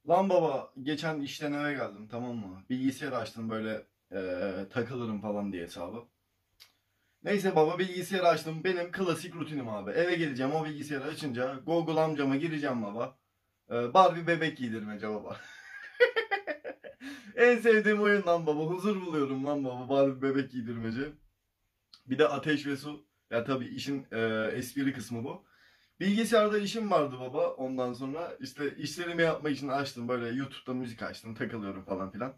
Lan baba geçen işten eve geldim, tamam mı? Bilgisayar açtım böyle takılırım falan diye hesabı. Neyse baba, bilgisayarı açtım. Benim klasik rutinim abi. Eve geleceğim, o bilgisayarı açınca Google amcama gireceğim baba. Barbie bebek giydirmece baba. En sevdiğim oyun lan baba. Huzur buluyorum lan baba, Barbie bebek giydirmece. Bir de Ateş ve Su. Ya tabii işin espri kısmı bu. Bilgisayarda işim vardı baba. Ondan sonra işte işlerimi yapmak için açtım. Böyle YouTube'da müzik açtım. Takılıyorum falan filan.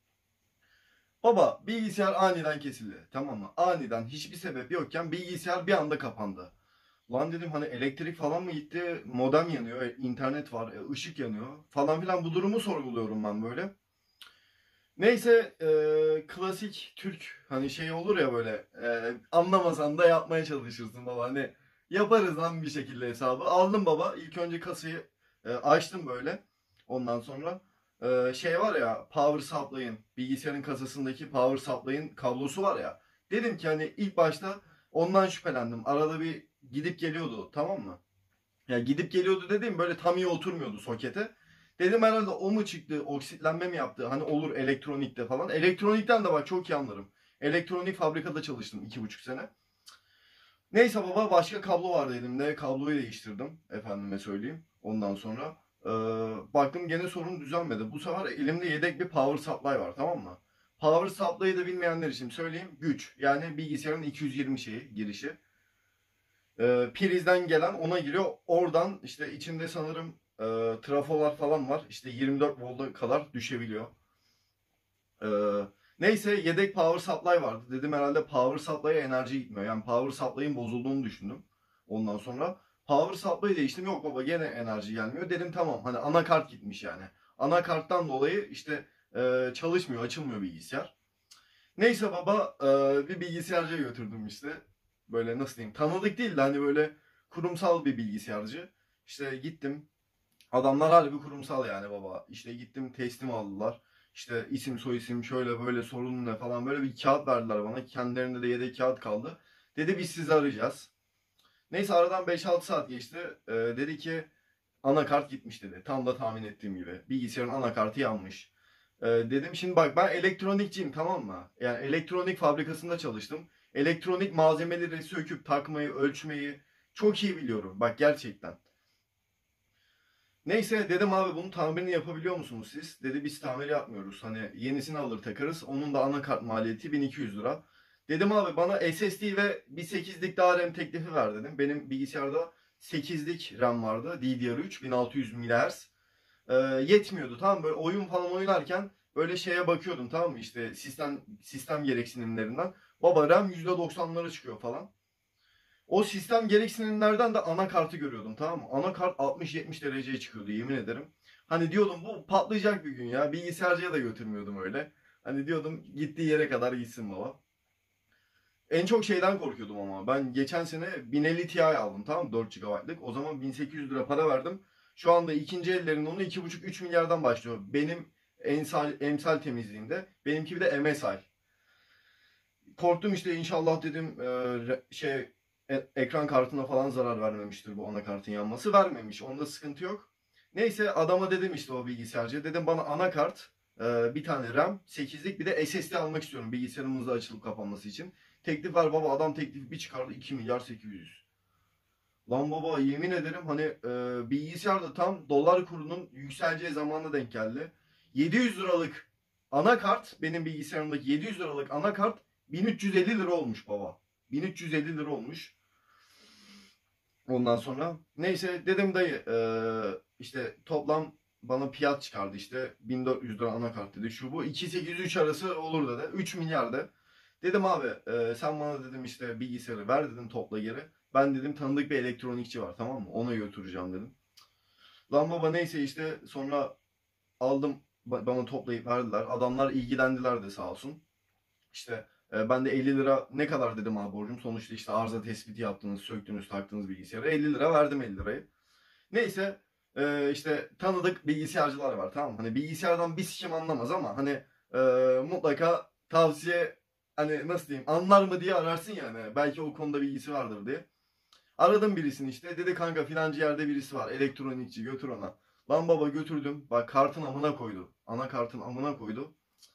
Baba bilgisayar aniden kesildi. Tamam mı? Aniden hiçbir sebep yokken bilgisayar bir anda kapandı. Lan dedim, hani elektrik falan mı gitti? Modem yanıyor, internet var, ışık yanıyor falan filan, bu durumu sorguluyorum ben böyle. Neyse klasik Türk hani şey olur ya, böyle anlamasan da yapmaya çalışırsın baba. Hani yaparız lan bir şekilde hesabı. Aldım baba, ilk önce kasayı açtım böyle. Ondan sonra şey var ya, power supply'ın, bilgisayarın kasasındaki power supply'ın kablosu var ya. Dedim ki hani ilk başta ondan şüphelendim. Arada bir gidip geliyordu, tamam mı? Ya gidip geliyordu dediğim, böyle tam iyi oturmuyordu sokete. Dedim herhalde o mu çıktı, oksitlenme mi yaptı? Hani olur elektronikte falan. Elektronikten de bak çok iyi anlarım. Elektronik fabrikada çalıştım 2,5 sene. Neyse baba, başka kablo vardı elimde. Kabloyu değiştirdim, efendime söyleyeyim. Ondan sonra baktım gene sorun düzelmedi. Bu sefer elimde yedek bir power supply var, tamam mı? Power supply'ı da bilmeyenler için söyleyeyim. Güç. Yani bilgisayarın 220 şeyi, girişi. Prizden gelen ona giriyor. Oradan işte içinde sanırım trafolar falan var. İşte 24 volta kadar düşebiliyor. E, Neyse yedek power supply vardı. Dedim herhalde power supply'a enerji gitmiyor. Yani power supply'ın bozulduğunu düşündüm. Ondan sonra power supply'ı değiştim. Yok baba, gene enerji gelmiyor. Dedim tamam, hani anakart gitmiş yani. Anakarttan dolayı işte çalışmıyor, açılmıyor bilgisayar. Neyse baba, bir bilgisayarcıya götürdüm işte. Böyle nasıl diyeyim, tanıdık değil de hani böyle kurumsal bir bilgisayarcı. İşte gittim. Adamlar harbi kurumsal yani baba. İşte gittim, teslim aldılar. İşte isim soyisim şöyle böyle, sorun ne falan, böyle bir kağıt verdiler bana. Kendilerinde de yedek kağıt kaldı. Dedi biz sizi arayacağız. Neyse aradan 5-6 saat geçti. Dedi ki anakart gitmiş dedi. Tam da tahmin ettiğim gibi. Bilgisayarın anakartı yanmış. Dedim şimdi bak, ben elektronikçiyim, tamam mı? Yani elektronik fabrikasında çalıştım. Elektronik malzemeleri söküp takmayı, ölçmeyi çok iyi biliyorum. Bak gerçekten. Neyse dedim abi, bunun tamirini yapabiliyor musunuz siz? Dedi biz tamir yapmıyoruz. Hani yenisini alır takarız. Onun da anakart maliyeti 1200 lira. Dedim abi bana SSD ve bir 8'lik daha RAM teklifi ver dedim. Benim bilgisayarda 8'lik RAM vardı. DDR3 1600 MHz. Yetmiyordu, tamam mı? Böyle oyun falan oynarken böyle şeye bakıyordum, tamam mı? İşte sistem gereksinimlerinden. Baba RAM %90'lara çıkıyor falan. O sistem gereksinimlerden de anakartı görüyordum, tamam mı? Anakart 60-70 dereceye çıkıyordu, yemin ederim. Hani diyordum bu patlayacak bir gün ya. Bilgisayarcıya da götürmüyordum öyle. Hani diyordum gittiği yere kadar gitsin baba. En çok şeyden korkuyordum ama. Ben geçen sene 1050 Ti aldım, tamam mı? 4 GB'lık. O zaman 1800 lira para verdim. Şu anda ikinci ellerin onu 2,5-3 milyardan başlıyor. Benim emsal temizliğinde. Benimki bir de MSI. Korktum işte, inşallah dedim ekran kartına falan zarar vermemiştir bu anakartın yanması. Vermemiş. Onda sıkıntı yok. Neyse adama dedim, işte o bilgisayarcıya dedim bana anakart, bir tane RAM, 8'lik bir de SSD almak istiyorum bilgisayarın hızlı açılıp kapanması için. Teklif var baba, adam teklifi bir çıkardı 2 milyar 800. Lan baba yemin ederim, hani bilgisayarda tam dolar kurunun yükseleceği zamanda denk geldi. 700 liralık anakart, benim bilgisayarımdaki 700 liralık anakart 1350 lira olmuş baba. 1350 lira olmuş. Ondan sonra neyse dedim dayı, işte toplam bana fiyat çıkardı, işte 1400 lira anakart dedi, şu bu 2.800-3 arası olur dedi, 3 milyar de. Dedim abi, sen bana dedim işte bilgisayarı ver dedim, topla geri. Ben dedim tanıdık bir elektronikçi var, tamam mı, ona götüreceğim dedim. Lan baba neyse işte sonra aldım, bana toplayıp verdiler. Adamlar ilgilendiler de sağ olsun. İşte ben de 50 lira, ne kadar dedim abi borcum. Sonuçta işte arıza tespiti yaptınız, söktünüz, taktınız bilgisayarı. 50 lira verdim, 50 lirayı. Neyse işte tanıdık bilgisayarcılar var, tamam mı? Hani bilgisayardan bir sikim anlamaz ama hani mutlaka tavsiye, hani nasıl diyeyim, anlar mı diye ararsın yani. Belki o konuda bilgisi vardır diye. Aradım birisini işte. Dedi kanka filancı yerde birisi var, elektronikçi, götür ona. Lan baba götürdüm. Bak kartın amına koydu. Anakartın amına koydu.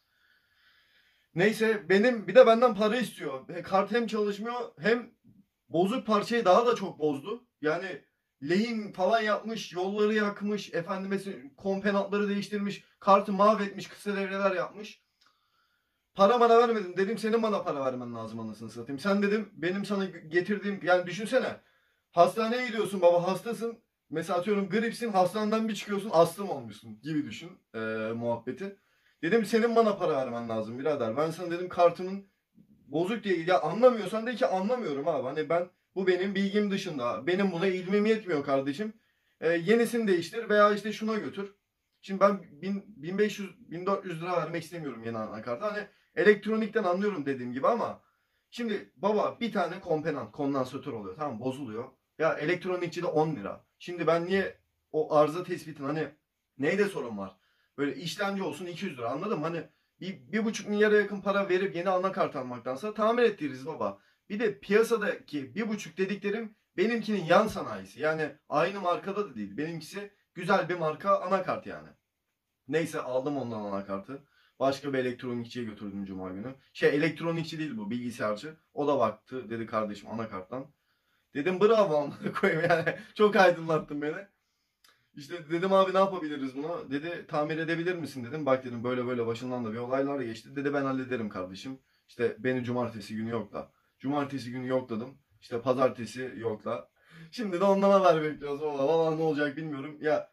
Neyse benim bir de benden para istiyor. Kart hem çalışmıyor hem bozuk parçayı daha da çok bozdu. Yani lehim falan yapmış, yolları yakmış, efendime komponentleri değiştirmiş, kartı mahvetmiş, kısa devreler yapmış. Para bana vermedin. Dedim senin bana para vermen lazım anasını satayım. Sen dedim benim sana getirdiğim yani düşünsene. Hastaneye gidiyorsun baba hastasın. Mesela atıyorum gripsin hastaneden bir çıkıyorsun astım olmuşsun gibi düşün muhabbeti. Dedim senin bana para vermen lazım birader. Ben sana dedim kartımın bozuk diye ya anlamıyorsan de ki anlamıyorum abi. Hani ben bu benim bilgim dışında. Benim buna ilmim yetmiyor kardeşim. Yenisini değiştir veya işte şuna götür. Şimdi ben 1500 1400 lira vermek istemiyorum yeni anakarta. Hani elektronikten anlıyorum dediğim gibi ama şimdi baba bir tane komponent kondansatör oluyor tamam bozuluyor. Ya elektronikçide 10 lira. Şimdi ben niye o arıza tespitin hani neyde sorun var? Böyle işlemci olsun 200 lira anladın mı? Hani 1,5 milyara yakın para verip yeni anakart almaktansa tamir ettiririz baba. Bir de piyasadaki 1,5 dediklerim benimkinin yan sanayisi. Yani aynı markada da değil. Benimkisi güzel bir marka anakart yani. Neyse aldım ondan anakartı. Başka bir elektronikçiye götürdüm cuma günü. Elektronikçi değil bu bilgisayarcı. O da baktı dedi kardeşim anakarttan. Dedim bravo amına koyayım yani. Çok aydınlattın beni. İşte dedim abi ne yapabiliriz buna? Dedi tamir edebilir misin dedim. Bak dedim böyle böyle başından da bir olaylar geçti. Dedi ben hallederim kardeşim. İşte beni cumartesi günü yokla. Cumartesi günü yokladım. İşte pazartesi yokla. Şimdi de ondan haber bekliyoruz. Valla ne olacak bilmiyorum. Ya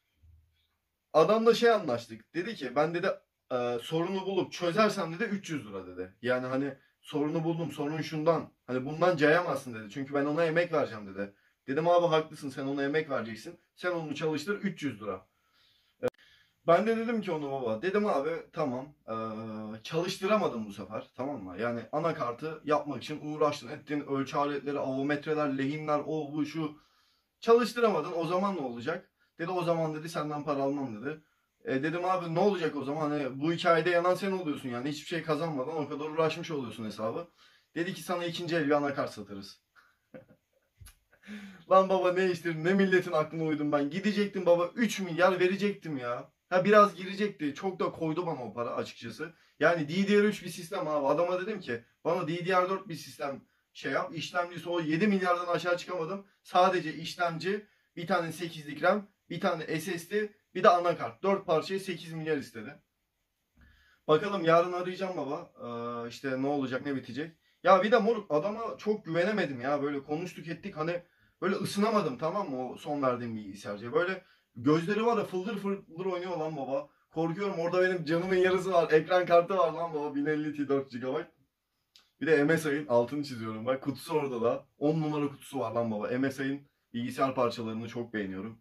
adamla anlaştık. Dedi ki ben dedi sorunu bulup çözersem dedi 300 lira dedi. Yani hani sorunu buldum sorun şundan. Hani bundan cayamazsın dedi. Çünkü ben ona emek vereceğim dedi. Dedim abi haklısın sen ona emek vereceksin. Sen onu çalıştır 300 lira. Ben de dedim ki onu baba. Dedim abi tamam. Çalıştıramadım bu sefer. Tamam mı? Yani anakartı yapmak için uğraştın ettin. Ölçü aletleri, avometreler, lehimler, o bu şu. Çalıştıramadın. O zaman ne olacak? Dedi o zaman dedi senden para almam dedi. Dedim abi ne olacak o zaman? Hani bu hikayede yanan sen oluyorsun yani. Hiçbir şey kazanmadan o kadar uğraşmış oluyorsun hesabı. Dedi ki sana ikinci el bir anakart satarız. Lan baba ne iştir ne milletin aklına uydum ben. Gidecektim baba 3 milyar verecektim ya. Ha biraz girecekti. Çok da koydu bana o para açıkçası. Yani DDR3 bir sistem abi. Adama dedim ki bana DDR4 bir sistem yap. İşlemcisi o 7 milyardan aşağı çıkamadım. Sadece işlemci, bir tane 8'lik RAM, bir tane SSD, bir de anakart. 4 parçayı 8 milyar istedi. Bakalım yarın arayacağım baba. İşte ne olacak ne bitecek. Ya bir de moruk adama çok güvenemedim ya. Böyle konuştuk ettik hani böyle ısınamadım tamam mı o son verdiğim bilgisayarcıya. Böyle gözleri var ya fıldır fıldır oynuyor lan baba. Korkuyorum orada benim canımın yarısı var. Ekran kartı var lan baba 1050 Ti 4 GB. Bir de MSI'ın altını çiziyorum bak kutusu orada da. 10 numara kutusu var lan baba. MSI'ın bilgisayar parçalarını çok beğeniyorum.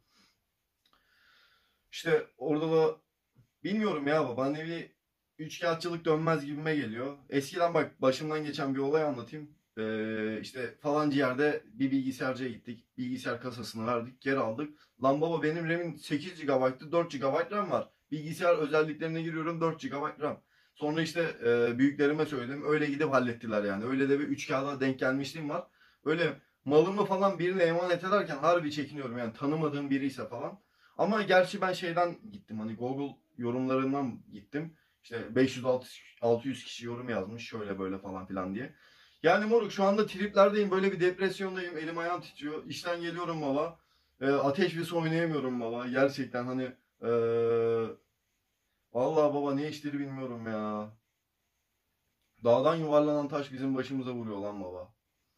İşte orada da bilmiyorum ya baba hani bir üçkağıtçılık dönmez gibime geliyor. Eskiden bak başımdan geçen bir olay anlatayım. İşte falanca yerde bir bilgisayarcıya gittik. Bilgisayar kasasını verdik, geri aldık. Lan baba benim RAM'in 8 GB'tı, 4 GB RAM var. Bilgisayar özelliklerine giriyorum 4 GB RAM. Sonra işte büyüklerime söyledim. Öyle gidip hallettiler yani. Öyle de bir üç kağıda denk gelmişliğim var. Öyle malımı falan birine emanet ederken harbi çekiniyorum yani tanımadığım biri ise falan. Ama gerçi ben şeyden gittim hani Google yorumlarından gittim. İşte 500-600 kişi yorum yazmış şöyle böyle falan filan diye. Yani moruk şu anda triplerdeyim böyle bir depresyondayım elim ayağım titriyor. İşten geliyorum baba. Ateş ve su oynayamıyorum baba. Gerçekten hani vallahi baba ne işleri bilmiyorum ya. Dağdan yuvarlanan taş bizim başımıza vuruyor lan baba.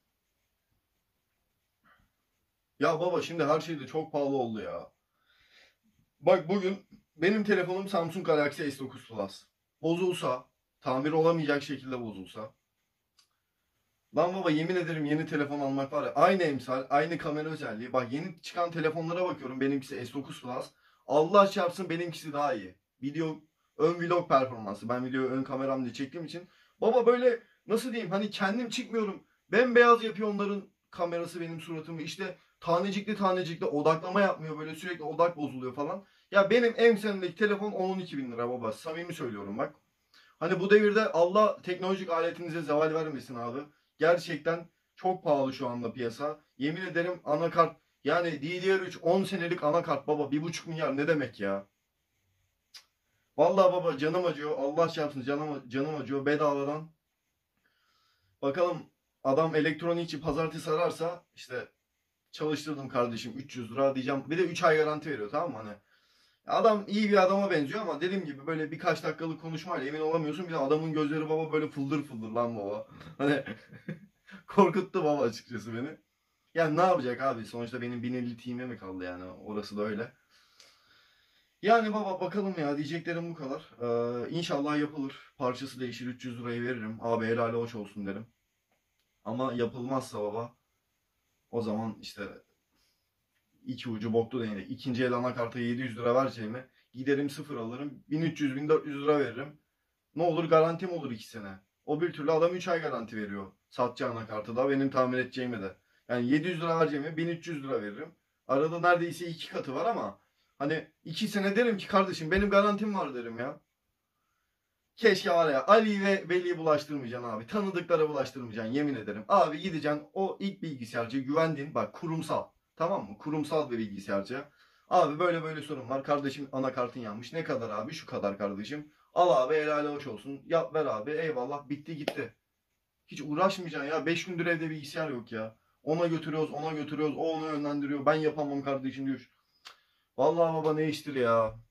Ya baba şimdi her şey de çok pahalı oldu ya. Bak bugün benim telefonum Samsung Galaxy S9 Plus. Bozulsa, tamir olamayacak şekilde bozulsa. Lan baba yemin ederim yeni telefon almak var ya aynı emsal, aynı kamera özelliği. Bak yeni çıkan telefonlara bakıyorum benimkisi S9 Plus. Allah çarpsın benimkisi daha iyi. Ön vlog performansı. Ben videoyu ön kameramla çektiğim için. Baba böyle nasıl diyeyim hani kendim çıkmıyorum. Bembeyaz yapıyor onların kamerası benim suratımı. İşte tanecikli tanecikli odaklama yapmıyor böyle sürekli odak bozuluyor falan. Ya benim emsalimdeki telefon 10-12 bin lira baba. Samimi söylüyorum bak. Hani bu devirde Allah teknolojik aletinize zeval vermesin abi. Gerçekten çok pahalı şu anda piyasa. Yemin ederim anakart Yani DDR3 10 senelik anakart baba, 1,5 milyar ne demek ya? Vallahi baba canım acıyor. Allah çarpsın, canım acıyor bedavadan. Bakalım, adam elektronikçi pazartesi ararsa işte çalıştırdım kardeşim 300 lira diyeceğim. Bir de 3 ay garanti veriyor, tamam mı? Hani adam iyi bir adama benziyor ama dediğim gibi böyle birkaç dakikalık konuşmayla emin olamıyorsun. Bir de adamın gözleri baba böyle fıldır fıldır lan baba. Hani korkuttu baba açıkçası beni. Yani ne yapacak abi? Sonuçta benim 1050 Ti'me mi kaldı yani? Orası da öyle. Yani baba bakalım ya, diyeceklerim bu kadar. İnşallah yapılır. Parçası değişir, 300 lirayı veririm. Abi helal hoş olsun derim. Ama yapılmazsa baba, o zaman işte iki ucu boklu değneği. İkinci el anakarta 700 lira vereceğime giderim sıfır alırım. 1300-1400 lira veririm. Ne olur, garantim olur 2 sene. O bir türlü adam 3 ay garanti veriyor. Satacağı anakartı da benim tamir edeceğime de. Yani 700 lira vereceğime 1300 lira veririm. Arada neredeyse 2 katı var ama hani 2 sene derim ki kardeşim benim garantim var derim ya. Keşke var ya, Ali ve Veli'yi bulaştırmayacaksın abi. Tanıdıklara bulaştırmayacaksın, yemin ederim. Abi gideceksin o ilk bilgisayarcı, güvendiğin, bak kurumsal. Tamam mı? Kurumsal bir bilgisayarcı. Abi böyle böyle sorun var. Kardeşim anakartın yanmış. Ne kadar abi? Şu kadar kardeşim. Al abi helal hoş olsun. Yap ver abi. Eyvallah, bitti gitti. Hiç uğraşmayacaksın ya. 5 gündür evde bilgisayar yok ya. Ona götürüyoruz, ona götürüyoruz. O onu yönlendiriyor. Ben yapamam kardeşim diyor. Vallahi baba ne iştir ya.